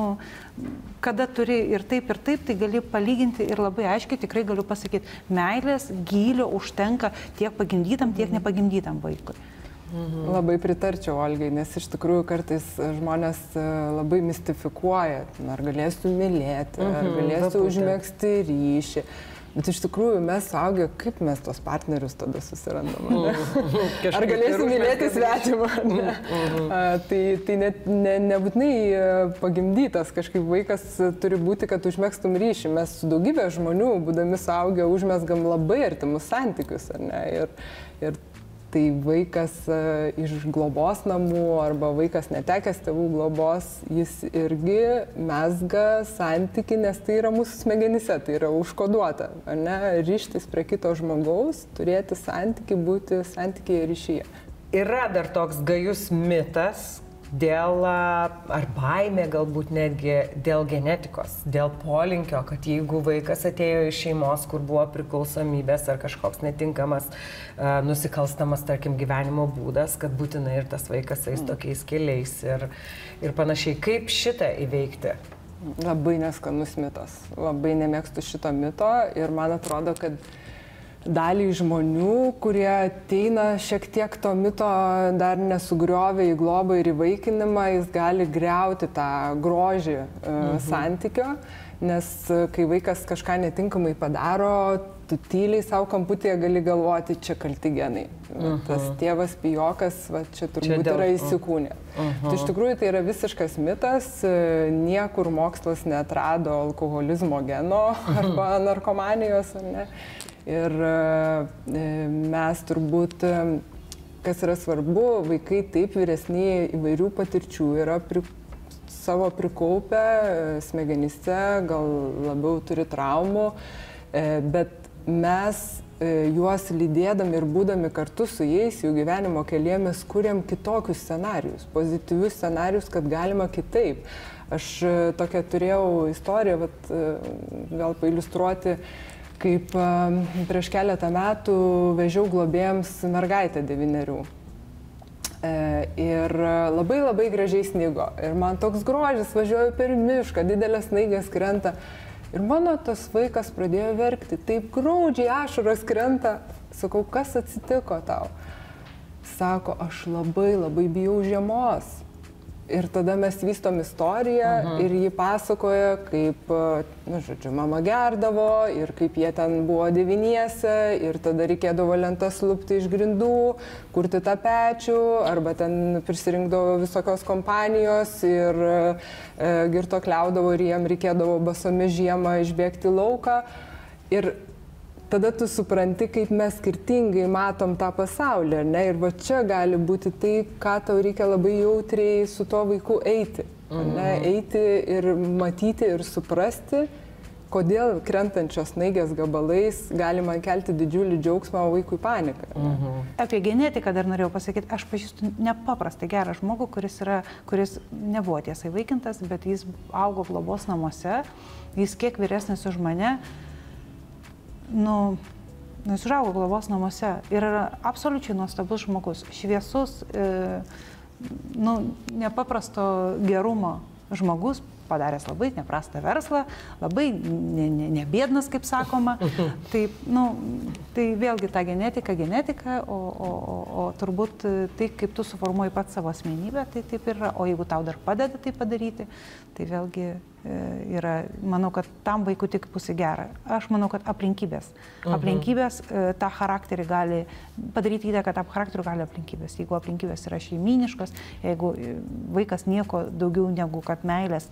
kada turi ir taip, ir taip, tai gali palyginti ir labai aiškiai tikrai galiu pasakyti, meilės, gylio užtenka tiek pagimdytam, tiek nepagimdytam vaikui. Mhm. Labai pritarčiau Olgai, nes iš tikrųjų kartais žmonės labai mistifikuoja, ar galėsiu mylėti, mhm, ar galėsiu užmegzti ryšį. Bet iš tikrųjų mes suaugę, kaip mes tos partnerius tada susirandam, ne? Ar galėsim mylėti svetimą, ne? Tai, tai net, ne, nebūtinai pagimdytas kažkaip vaikas turi būti, kad užmėgstum ryšį. Mes su daugybė žmonių, būdami suaugę, užmėsgam labai artimus santykius, ar ne? Ir, ir tai vaikas iš globos namų arba vaikas netekęs tėvų globos, jis irgi mezga santykį, nes tai yra mūsų smegenyse, tai yra užkoduota, ar ne? Ryštis prie kito žmogaus, turėti santykį, būti santykyje ryšyje. Yra dar toks gajus mitas dėl, ar baimė galbūt netgi dėl genetikos, dėl polinkio, kad jeigu vaikas atėjo iš šeimos, kur buvo priklausomybės ar kažkoks netinkamas, uh, nusikalstamas, tarkim, gyvenimo būdas, kad būtinai ir tas vaikas eis tokiais keliais ir, ir panašiai. Kaip šitą įveikti? Labai neskanus mitas. Labai nemėgstu šito mito ir man atrodo, kad daliai žmonių, kurie ateina šiek tiek to mito dar nesugriovė į globą ir įvaikinimą, jis gali griauti tą grožį mhm. santykio, nes kai vaikas kažką netinkamai padaro, tu tyliai savo kamputėje gali galvoti, čia kalti genai. Uh-huh. Tas tėvas pijokas, va, čia turbūt čia dėl... yra įsikūnė. Uh-huh. Tai iš tikrųjų tai yra visiškas mitas, niekur mokslas neatrado alkoholizmo geno arba narkomanijos, ne? Ir mes turbūt, kas yra svarbu, vaikai taip vyresni įvairių patirčių yra pri, savo prikaupę smegenyse, gal labiau turi traumų, bet mes juos lydėdami ir būdami kartu su jais, jų gyvenimo kelyje, mes kuriam kitokius scenarius, pozityvius scenarius, kad galima kitaip. Aš tokią turėjau istoriją, vat, gal pailiustruoti, kaip prieš keletą metų vežiau globėjams mergaitę devynerių. Ir labai labai gražiai snigo. Ir man toks grožis, važiuoju per mišką, didelės snaigės krenta. Ir mano tas vaikas pradėjo verkti, taip graudžiai ašaros krenta. Sakau, kas atsitiko tau? Sako, aš labai labai bijau žiemos. Ir tada mes vystom istoriją uh-huh. ir jį pasakoja, kaip, nu, žodžiu, mama gerdavo ir kaip jie ten buvo devyniese ir tada reikėdavo lentas lupti iš grindų, kurti tą pečių arba ten prisirinkdavo visokios kompanijos ir e, girtuokliaudavo ir jiem reikėdavo basomis žiemą išbėgti į lauką. Ir tada tu supranti, kaip mes skirtingai matom tą pasaulį, ne? Ir va čia gali būti tai, ką tau reikia labai jautriai su tuo vaiku eiti. Ne? Eiti ir matyti ir suprasti, kodėl krentančios snaigės gabalais gali man kelti didžiulį džiaugsmą, o vaikui paniką. Mhm. Apie genetiką dar norėjau pasakyti, aš pažįstu nepaprastai gerą žmogų, kuris, yra, kuris nebuvo tiesai vaikintas, bet jis augo globos namuose, jis kiek vyresnis už mane. Nu, nu, jis užaugo globos namuose ir yra absoliučiai nuostabus žmogus, šviesus, e, nu, nepaprasto gerumo žmogus, padaręs labai neprastą verslą, labai nebėdnas, ne, ne kaip sakoma. Tai, nu, tai vėlgi ta genetika, genetika, o, o, o, o turbūt tai, kaip tu suformuoji pats savo asmenybę, tai taip ir yra. O jeigu tau dar padeda tai padaryti, tai vėlgi yra, manau, kad tam vaikui tik bus į gerą. Aš manau, kad aplinkybės. Uh-huh. Aplinkybės tą charakterį gali, padaryti įtaką tam charakteriu gali aplinkybės. Jeigu aplinkybės yra šeiminiškas, jeigu vaikas nieko daugiau negu kad meilės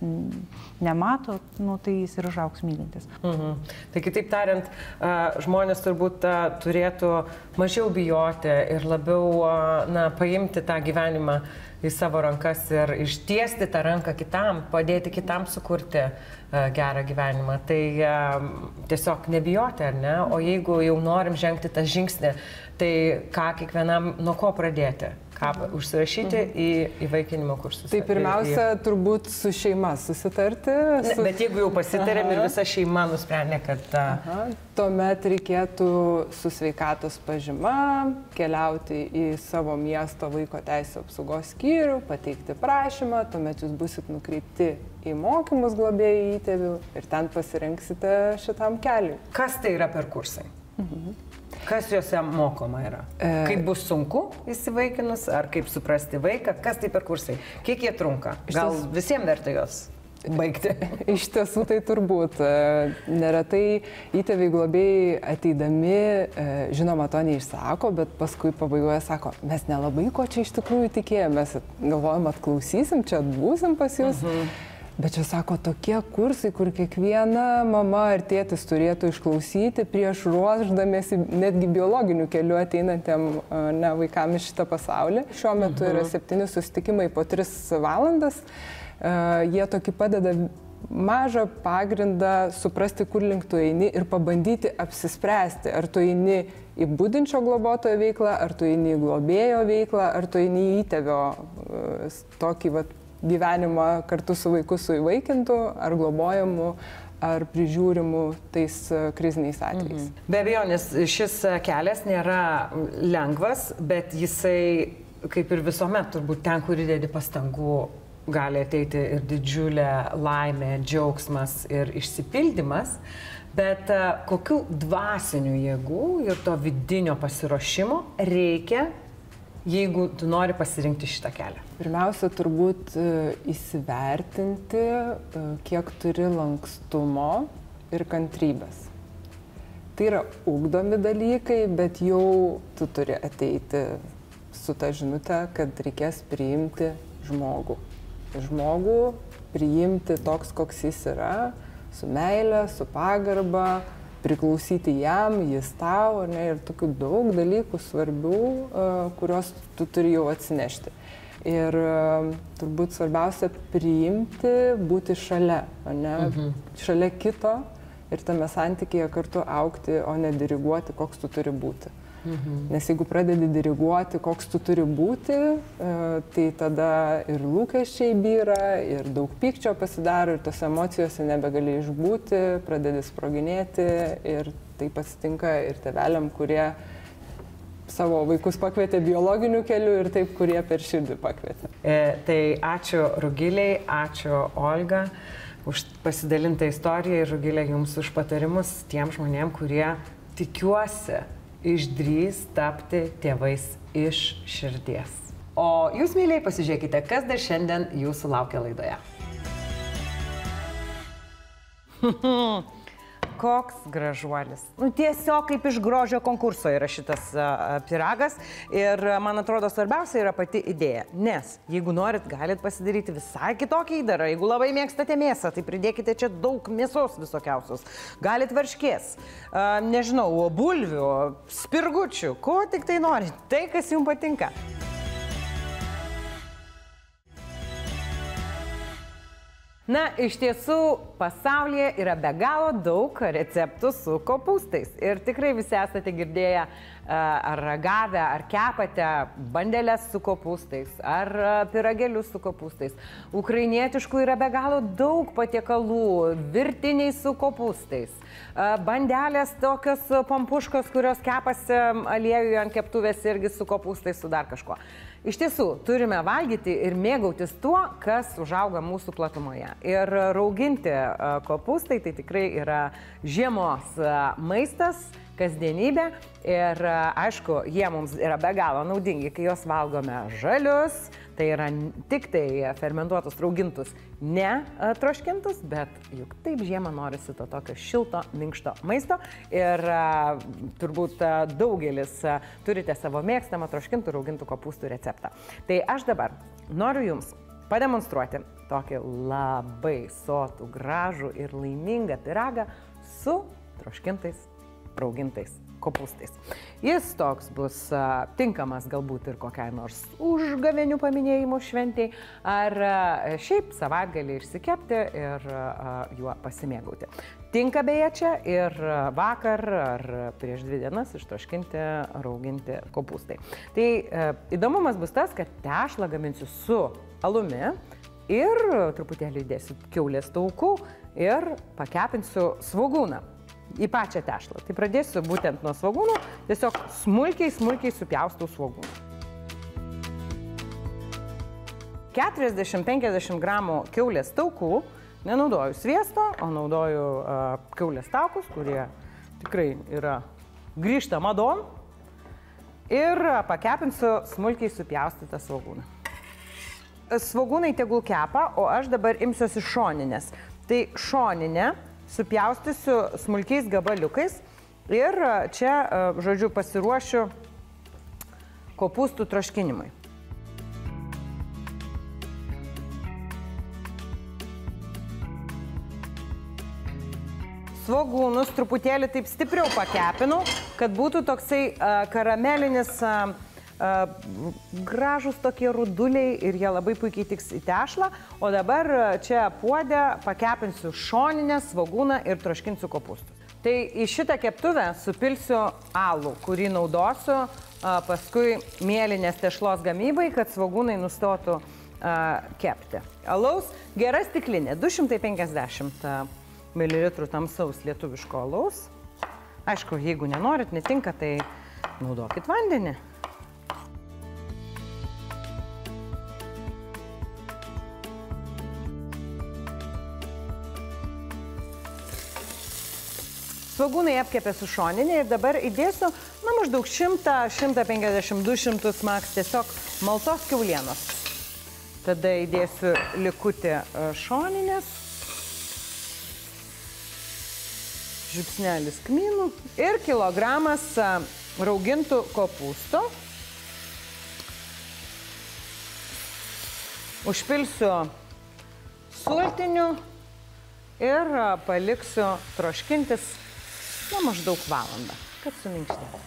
nemato, nu, tai jis ir užaugs mylintis. Uh-huh. Tai kitaip tariant, žmonės turbūt turėtų mažiau bijoti ir labiau na, paimti tą gyvenimą į savo rankas ir ištiesti tą ranką kitam, padėti kitam sukurti uh, gerą gyvenimą. Tai uh, tiesiog nebijoti, ar ne? O jeigu jau norim žengti tą žingsnį, tai ką kiekvienam, nuo ko pradėti? Ką užsirašyti mhm. į įvaikinimo kursus? Tai pirmiausia, į, į... turbūt su šeima susitarti. Su... Ne, bet jeigu jau pasitarėm Aha. ir visa šeima nusprendė, kad... Aha. Tuomet reikėtų su sveikatos pažyma keliauti į savo miesto vaiko teisių apsaugos skyrių, pateikti prašymą, tuomet jūs busit nukreipti į mokymus globėjų įtėvių ir ten pasirinksite šitam keliui. Kas tai yra per kursai? Mhm. Kas juose mokoma yra? Kaip bus sunku įsivaikinus, ar kaip suprasti vaiką? Kas tai per kursai? Kiek jie trunka? Gal visiems verta jos baigti? Iš tiesų tai turbūt. Neretai įtėviai globėjai ateidami, žinoma, to neišsako, bet paskui pabaigoje sako, mes nelabai ko čia iš tikrųjų tikėjomės. Galvojam, atklausysim, čia atbūsim pas jūs. Mhm. Bet čia sako, tokie kursai, kur kiekviena mama ar tėtis turėtų išklausyti prieš ruošdamiesi netgi biologiniu keliu ateinantiem ne, vaikam iš šitą pasaulį. Šiuo metu yra septyni susitikimai po tris valandas. Uh, jie tokį padeda mažą pagrindą suprasti, kur link tu eini ir pabandyti apsispręsti, ar tu eini į budinčio globotojo veiklą, ar tu eini į globėjo veiklą, ar tu eini į įtėvio uh, tokį vat, gyvenimą kartu su vaiku su įvaikintu, ar globojamu, ar prižiūrimu tais kriziniais atvejais. Mhm. Be abejo, nes šis kelias nėra lengvas, bet jisai, kaip ir visuomet, turbūt ten, kur įdedi pastangų, gali ateiti ir didžiulė laimė, džiaugsmas ir išsipildymas. Bet kokių dvasinių jėgų ir to vidinio pasiruošimo reikia jeigu tu nori pasirinkti šitą kelią? Pirmiausia, turbūt įsivertinti, kiek turi lankstumo ir kantrybės. Tai yra ugdomi dalykai, bet jau tu turi ateiti su ta žinute, kad reikės priimti žmogų. Žmogų priimti toks, koks jis yra, su meile, su pagarba, priklausyti jam, jis tau, ne, ir tokių daug dalykų svarbių, kuriuos tu turi jau atsinešti. Ir turbūt svarbiausia priimti, būti šalia, ne, mhm. šalia kito. Ir tame santykėje kartu augti, o ne diriguoti, koks tu turi būti. Mhm. Nes jeigu pradedi diriguoti, koks tu turi būti, tai tada ir lūkesčiai byra, ir daug pykčio pasidaro, ir tos emocijose nebegali išbūti, pradedi sproginėti, ir taip atsitinka ir tėveliam, kurie savo vaikus pakvietė biologiniu keliu ir taip, kurie per širdį pakvietė. E, tai ačiū Rugilei, ačiū Olga už pasidalintą istoriją ir Rugilė jums už patarimus tiem žmonėm, kurie, tikiuosi, išdrįs tapti tėvais iš širdies. O jūs, myliai, pasižiūrėkite, kas dar šiandien jūsų laukia laidoje. Koks gražuolis. Nu, tiesiog kaip iš grožio konkurso yra šitas uh, pyragas. Ir uh, man atrodo, svarbiausia yra pati idėja. Nes jeigu norit, galit pasidaryti visai kitokį įdarą. Jeigu labai mėgstate mėsą, tai pridėkite čia daug mėsos visokiausios. Galit varškės, uh, nežinau, bulvių, spirgučių, ko tik tai norit. Tai, kas jums patinka. Na, iš tiesų, pasaulyje yra be galo daug receptų su kopūstais. Ir tikrai visi esate girdėję, ar ragavę, ar kepate bandelės su kopūstais, ar pyragėlius su kopūstais. Ukrainietiškų yra be galo daug patiekalų, virtiniai su kopūstais. Bandelės tokios pampuškos, kurios kepasi aliejuje ant keptuvės irgi su kopūstais, su dar kažko. Iš tiesų, turime valgyti ir mėgautis tuo, kas užauga mūsų platumoje. Ir rauginti kopūstai tai tikrai yra žiemos maistas, kasdienybė. Ir aišku, jie mums yra be galo naudingi, kai juos valgome žalius. Tai yra tik tai fermentuotus, raugintus, ne troškintus, bet juk taip žiemą norisi to tokio šilto, minkšto maisto. Ir uh, turbūt uh, daugelis uh, turite savo mėgstamą troškintų, raugintų kopūstų receptą. Tai aš dabar noriu jums pademonstruoti tokį labai sotų, gražų ir laimingą pyragą su troškintais, raugintais kopūstais. Jis toks bus a, tinkamas galbūt ir kokiai nors užgavėnių paminėjimų šventėj, ar a, šiaip savaitgalį išsikepti ir a, juo pasimėgauti. Tinka beje čia ir vakar ar prieš dvi dienas ištroškinti, rauginti kopūstai. Tai a, įdomumas bus tas, kad tešlą gaminsiu su alumi ir truputėlį įdėsiu kiaulės taukų ir pakepinsiu svogūną į pačią tešlą. Tai pradėsiu būtent nuo svogūnų, tiesiog smulkiai, smulkiai supjaustau svogūną. keturiasdešimt penkiasdešimt gramų kiaulės taukų, nenaudoju sviesto, o naudoju uh, kiaulės taukus, kurie tikrai yra grįžta madon. Ir pakepinsiu smulkiai supjaustytą svogūną. Svogūnai tegul kepa, o aš dabar imsiuosi šoninės. Tai šoninę supjaustysiu smulkiais gabaliukais ir čia, žodžiu, pasiruošiu kopūstų troškinimui. Svogūnus truputėlį taip stipriau pakepinu, kad būtų toksai uh, karamelinis, uh, uh, gražus tokie ruduliai ir jie labai puikiai tiks į tešlą. O dabar čia puode pakepinsiu šoninę, svogūną ir troškinsiu kopūstus. Tai į šitą keptuvę supilsiu alų, kurį naudosiu uh, paskui mėlinės tešlos gamybai, kad svogūnai nustotų uh, kepti. Alaus gera stiklinė, du šimtai penkiasdešimt mililitrų tamsaus lietuviško alaus. Aišku, jeigu nenorit, netinka, tai naudokit vandenį. Svogūnai apkepė su šoninė ir dabar įdėsiu, na, maždaug šimtą, šimtą penkiasdešimt, du šimtus maks tiesiog maltos kiaulienos. Tada įdėsiu likutį šoninės, žiupsnelis kmynų ir kilogramas raugintų kopūstų. Užpilsiu sultiniu ir paliksiu troškintis, na, maždaug valandą, kad suminkštėtų.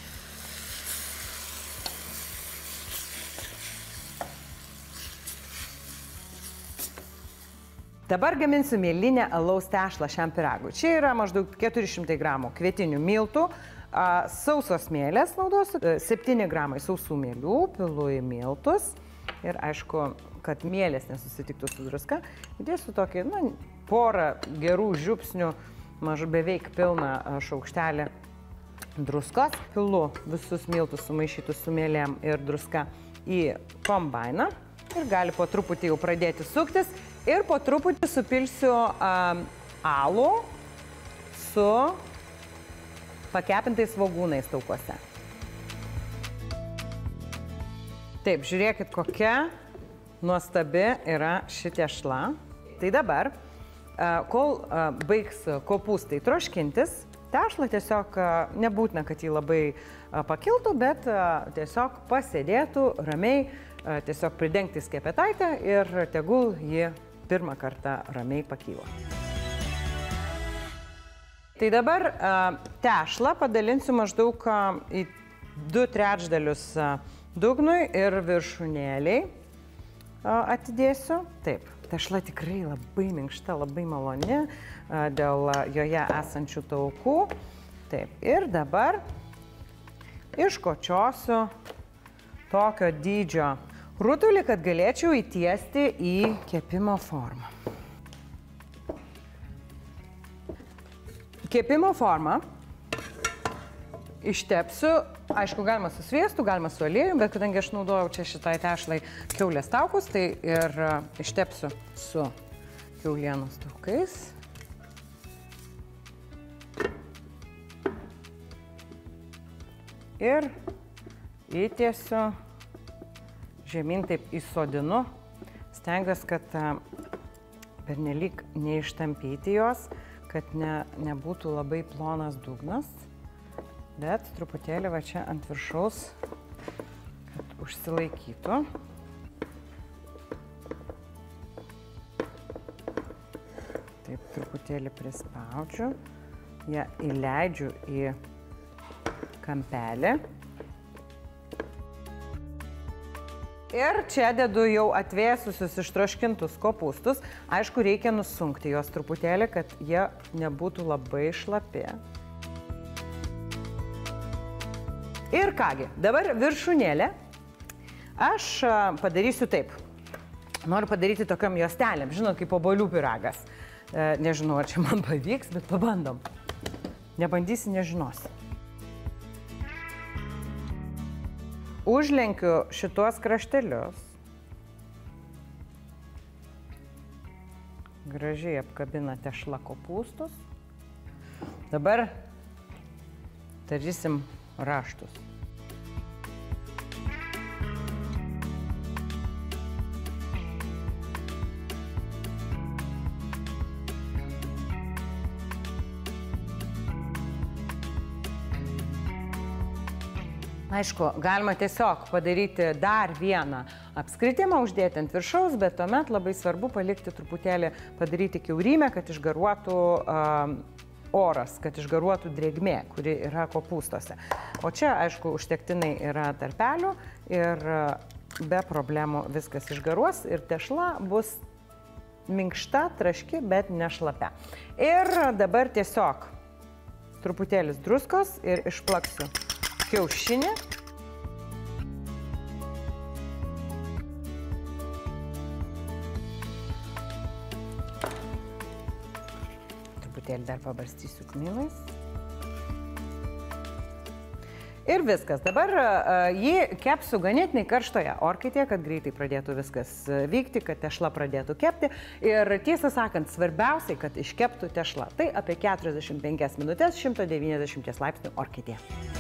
Dabar gaminsiu mielinę alaus tešlą šiam pyragui. Čia yra maždaug keturi šimtai gramų kvietinių miltų, sausos mielės naudosiu, septyni gramai sausų mielių, pilu į miltus ir aišku, kad mielės nesusitiktų su druska, įdėsiu tokį, na, porą gerų žiupsnių, mažu beveik pilną šaukštelį druskos. Pilu visus miltus sumaišytus su mielėm ir druska į kombainą ir gali po truputį jau pradėti suktis. Ir po truputį supilsiu um, alų su pakepintais svogūnais taukuose. Taip, žiūrėkit, kokia nuostabi yra ši tešla. Tai dabar, uh, kol uh, baigs kopūstai troškintis, tešla tiesiog uh, nebūtina, kad jį labai uh, pakiltų, bet uh, tiesiog pasėdėtų ramiai, uh, tiesiog pridengti skepetaitę ir tegul jį pirmą kartą ramiai pakyla. Tai dabar tešlą padalinsiu maždaug į du trečdalius dugnui ir viršūnėliai atidėsiu. Taip, tešla tikrai labai minkšta, labai maloni dėl joje esančių taukų. Taip, ir dabar iškočiosiu tokio dydžio rutulį, kad galėčiau įtiesti į kepimo formą. Kepimo formą ištepsiu, aišku, galima su sviestu, galima su aliejum, bet kadangi aš naudojau čia šitai tešlai kiaulės taukus, tai ir ištepsiu su kiaulienos taukais. Ir įtiesiu žemyn taip įsodinu, stengiuosi, kad pernelyg neištampyti jos, kad ne, nebūtų labai plonas dugnas, bet truputėlį va čia ant viršaus, kad užsilaikytų. Taip truputėlį prispaudžiu, ją įleidžiu į kampelį. Ir čia dedu jau atvėsusius ištroškintus kopūstus. Aišku, reikia nusunkti juos truputėlį, kad jie nebūtų labai šlapi. Ir kągi, dabar viršūnėlė. Aš padarysiu taip. Noriu padaryti tokiam juostelėm, žinot, kaip obuolių pyragas. Nežinau, ar čia man pavyks, bet pabandom. Nebandysi, nežinosi. Užlenkiu šituos kraštelius. Gražiai apkabina tešla kopūstus. Dabar darysim raštus. Aišku, galima tiesiog padaryti dar vieną apskritimą, uždėti ant viršaus, bet tuomet labai svarbu palikti truputėlį, padaryti kiaurymę, kad išgaruotų uh, oras, kad išgaruotų drėgmė, kuri yra kopūstuose. O čia, aišku, užtektinai yra tarpelių ir uh, be problemų viskas išgaruos ir tešla bus minkšta, traški, bet nešlapia. Ir dabar tiesiog truputėlis druskos ir išplaksiu kiaušinį. Truputėlį dar pabarstysiu kmynais. Ir viskas. Dabar uh, jį kepsiu ganėtinai karštoje orkaitėje, kad greitai pradėtų viskas vykti, kad tešla pradėtų kepti. Ir tiesą sakant, svarbiausiai, kad iškeptų tešla. Tai apie keturiasdešimt penkias minutės šimto devyniasdešimt laipsnių orkaitėje.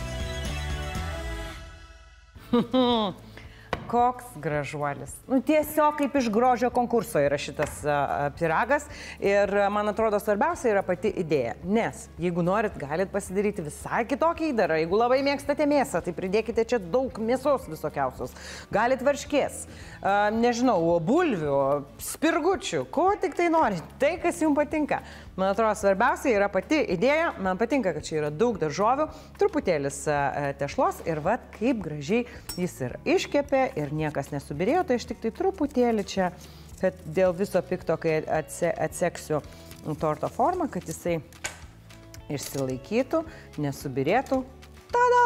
Koks gražuolis. Nu, tiesiog kaip iš grožio konkurso yra šitas uh, pyragas. Ir uh, man atrodo, svarbiausia yra pati idėja. Nes jeigu norit, galit pasidaryti visai kitokį įdarą. Jeigu labai mėgstate mėsą, tai pridėkite čia daug mėsos visokiausios. Galit varškės, uh, nežinau, bulvių, spirgučių, ko tik tai norit. Tai, kas jums patinka. Man atrodo, svarbiausia yra pati idėja. Man patinka, kad čia yra daug daržovių, truputėlis uh, tešlos ir vat kaip gražiai jis ir iškepė. Ir niekas nesubirėjo, tai aš tik tai truputėlį čia, kad dėl viso pikto, kai atse, atseksiu torto formą, kad jisai išsilaikytų, nesubirėtų. Tada!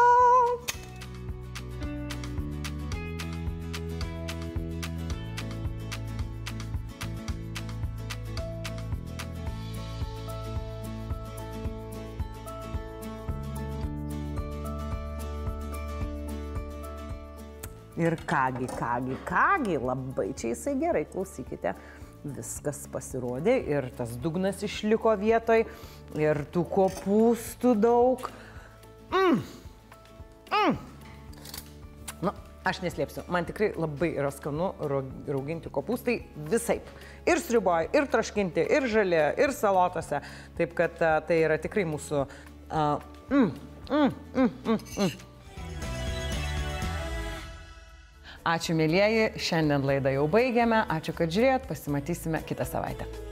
Ir kągi, kągi, kągi, labai čia jisai gerai, klausykite, viskas pasirodė ir tas dugnas išliko vietoj ir tų kopūstų daug. Mm. Mm. Nu, aš neslėpsiu, man tikrai labai yra skanu rauginti kopūstai visaip. Ir sriuboje, ir troškinti, ir žali, ir salotose. Taip kad uh, tai yra tikrai mūsų... Uh, mm, mm, mm, mm, mm. Ačiū, mėlyjeji, šiandien laidą jau baigėme, ačiū, kad žiūrėjot, pasimatysime kitą savaitę.